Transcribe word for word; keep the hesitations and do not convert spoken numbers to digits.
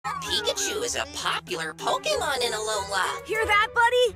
Pikachu is a popular Pokemon in Alola. Hear that, buddy?